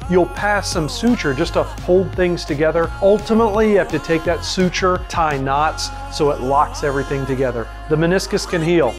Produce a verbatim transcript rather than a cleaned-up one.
you'll pass some suture just to hold things together. Ultimately, you have to take that suture, tie knots so it locks everything together. The meniscus can heal.